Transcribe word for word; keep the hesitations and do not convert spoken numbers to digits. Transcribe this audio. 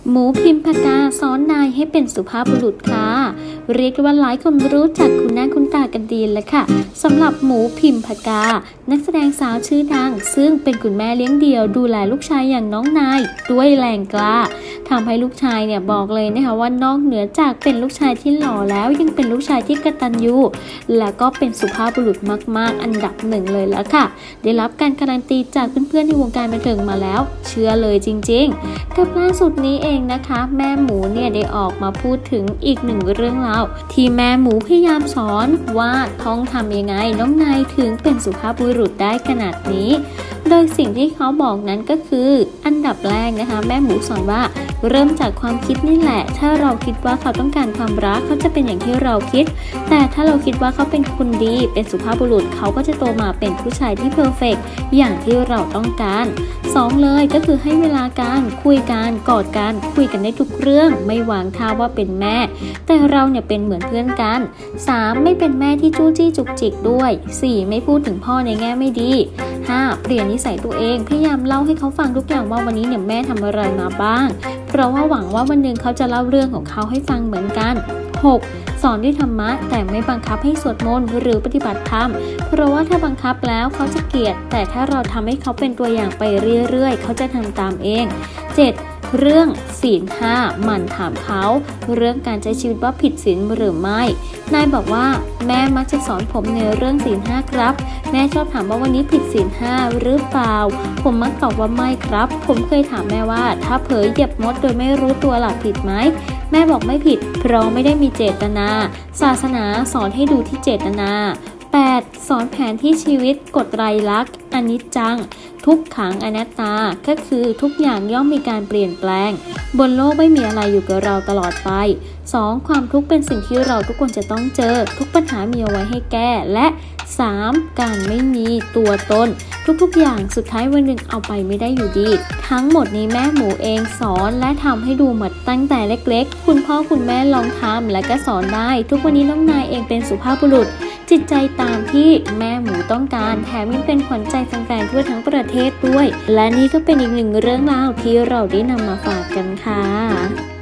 หมูพิมพากาสอนนายให้เป็นสุภาพบุรุษค่ะเรียกว่าหลายคนรู้จักคุณหน้าคุณตากันดีเลยค่ะสำหรับหมูพิมพากานักแสดงสาวชื่อดังซึ่งเป็นคุณแม่เลี้ยงเดี่ยวดูแลลูกชายอย่างน้องนายด้วยแรงกล้าทำให้ลูกชายเนี่ยบอกเลยนะคะว่านอกเหนือจากเป็นลูกชายที่หล่อแล้วยังเป็นลูกชายที่กตัญญูและก็เป็นสุภาพบุรุษมากๆอันดับหนึ่งเลยแล้วค่ะได้รับการการันตีจากเพื่อนๆในวงการบันเทิงมาแล้วเชื่อเลยจริงๆกับล่าสุดนี้เองนะคะแม่หมูเนี่ยได้ออกมาพูดถึงอีกหนึ่งเรื่องราวที่แม่หมูพยายามสอนว่าท้องทำยังไงน้องนายถึงเป็นสุภาพบุรุษได้ขนาดนี้โดยสิ่งที่เขาบอกนั้นก็คืออันดับแรกนะคะแม่หมูสอนว่าเริ่มจากความคิดนี่แหละถ้าเราคิดว่าเขาต้องการความรักเขาจะเป็นอย่างที่เราคิดแต่ถ้าเราคิดว่าเขาเป็นคนดีเป็นสุภาพบุรุษเขาก็จะโตมาเป็นผู้ชายที่เพอร์เฟกต์อย่างที่เราต้องการสองเลยก็คือให้เวลาการคุยกันกอดกันคุยกันได้ทุกเรื่องไม่วางท่าว่าเป็นแม่แต่เราเนี่ยเป็นเหมือนเพื่อนกันสามไม่เป็นแม่ที่จู้จี้จุกจิกด้วยสี่ไม่พูดถึงพ่อในแง่ไม่ดีห้าเปลี่ยนนิสัยตัวเองพยายามเล่าให้เขาฟังทุกอย่างว่าวันนี้เนี่ยแม่ทำอะไรมาบ้างเพราะว่าหวังว่าวันหนึ่งเขาจะเล่าเรื่องของเขาให้ฟังเหมือนกันหกสอนด้วยธรรมะแต่ไม่บังคับให้สวดมนต์หรือปฏิบัติธรรมเพราะว่าถ้าบังคับแล้วเขาจะเกลียดแต่ถ้าเราทำให้เขาเป็นตัวอย่างไปเรื่อยๆเขาจะทำตามเองเจ็ดเรื่องศีลห้ามันถามเขาเรื่องการใช้ชีวิตว่าผิดศีลหรือไม่นายบอกว่าแม่มักจะสอนผมในเรื่องศีลห้าครับแม่ชอบถามว่าวันนี้ผิดศีลห้าหรือเปล่าผมมักตอบว่าไม่ครับผมเคยถามแม่ว่าถ้าเผยเหยียบมดโดยไม่รู้ตัวหลักผิดไหมแม่บอกไม่ผิดเพราะไม่ได้มีเจตนาศาสนาสอนให้ดูที่เจตนาแปดสอนแผนที่ชีวิตกฎไตรลักษณ์อนิจจังทุกขังอนัตตาก็คือทุกอย่างย่อมมีการเปลี่ยนแปลงบนโลกไม่มีอะไรอยู่กับเราตลอดไปสองความทุกข์เป็นสิ่งที่เราทุกคนจะต้องเจอทุกปัญหามีเอาไว้ให้แก้และสามการไม่มีตัวตนทุกๆอย่างสุดท้ายวันหนึ่งเอาไปไม่ได้อยู่ดีทั้งหมดนี้แม่หมูเองสอนและทำให้ดูมาตั้งแต่เล็กๆคุณพ่อคุณแม่ลองทำและก็สอนได้ทุกวันนี้น้องนายเองเป็นสุภาพบุรุษจิตใจตามที่แม่หมูต้องการแถมยังเป็นขวัญใจแฟนๆทั่วทั้งประเทศด้วยและนี่ก็เป็นอีกหนึ่งเรื่องราวที่เราได้นำมาฝากกันค่ะ